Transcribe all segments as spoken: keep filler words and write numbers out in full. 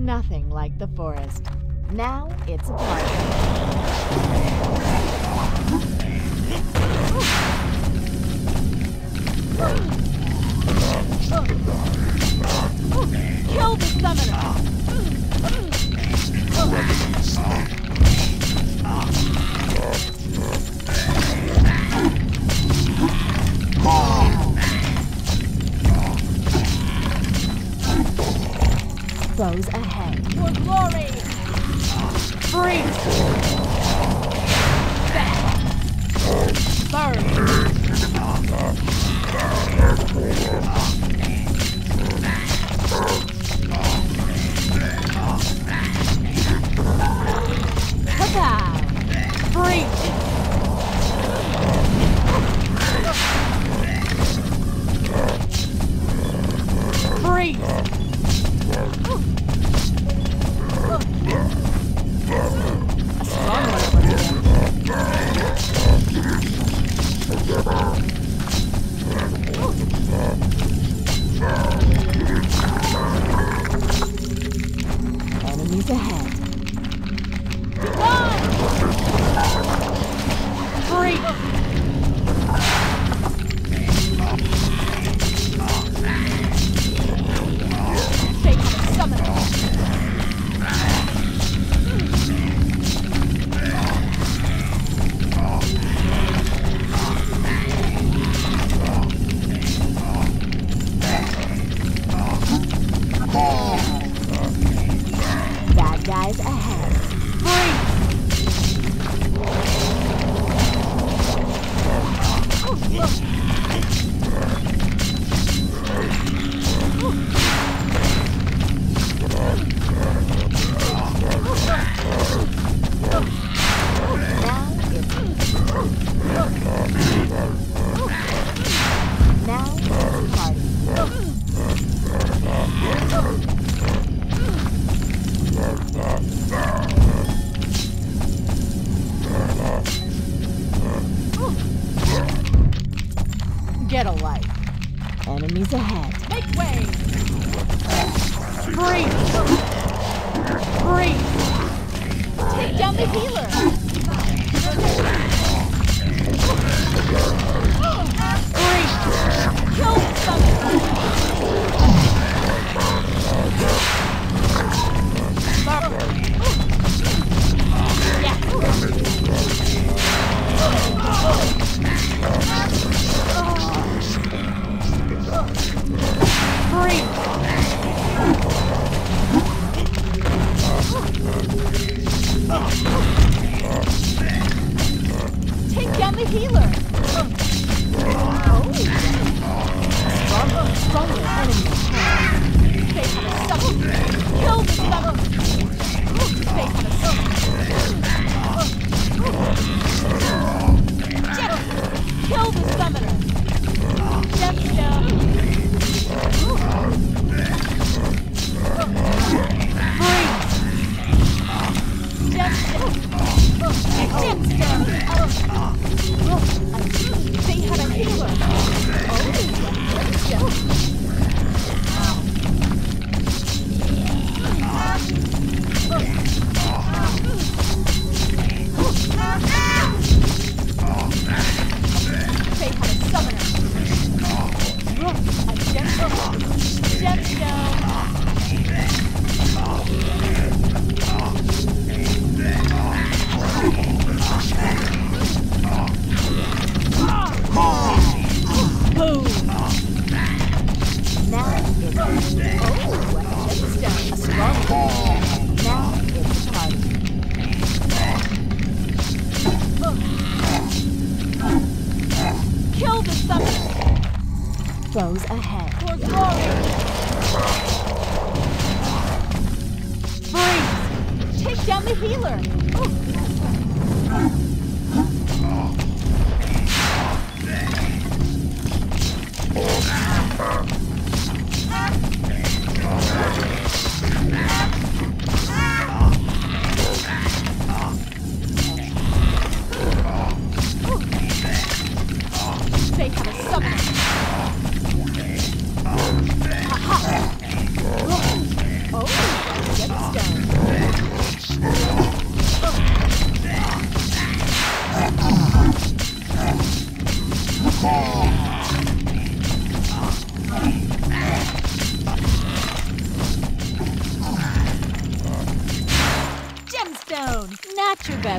nothing like the forest. Now it's a party. Kill the summoner! Foes ahead. For glory! Freeze! Burn! Kapow! Freeze! Freeze! A strong one over here. Enemies ahead. Run! Free! Fake summoner! Bad guys ahead. Free! Now it's party. Get a life. Enemies ahead. Make way! Freeze! Freeze! Take down the healer! Freeze! Kill something! Yeah! Freeze! Take down the healer! Oh! Stronger, stronger enemy. They have a summon! Kill the summon! They have a summon! Kill the summoner! Gemstone! Freeze! Gemstone! Gemstone! They have a healer! Oh, they have a summoner! A gemstone! Gemstone! Boom! Now it's oh, a gemstone, a strong one. Now it's party. Kill the summoner! Foes ahead. For glory! Freeze! Take down the healer! They have a summoner! Aha! Oh,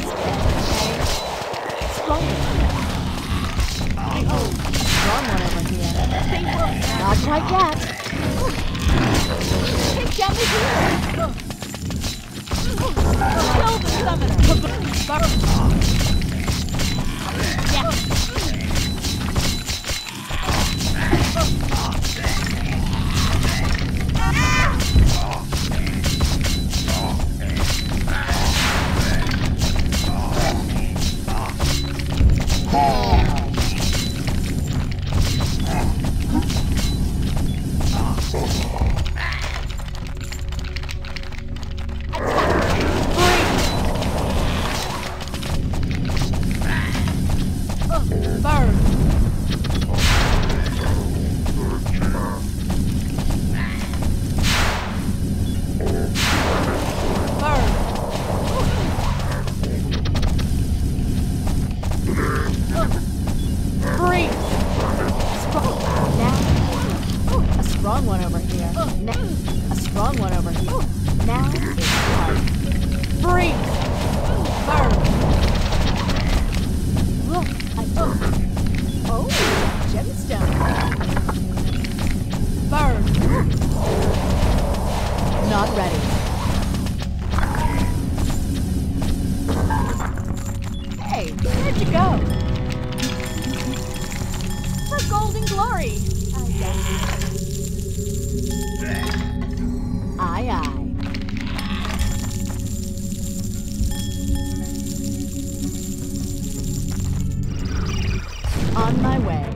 Okay. Stronger. Oh, strong one over here. They will not quite yet. Take down the healer. Kill the summoner. Yeah. Strong one over here. Now, a strong one over here. Now it's hard. Freeze! Burn! Look, I oh, oh, gemstone. Burn! Not ready. Hey, where'd you go? For golden glory. I guess. Aye, aye. On my way.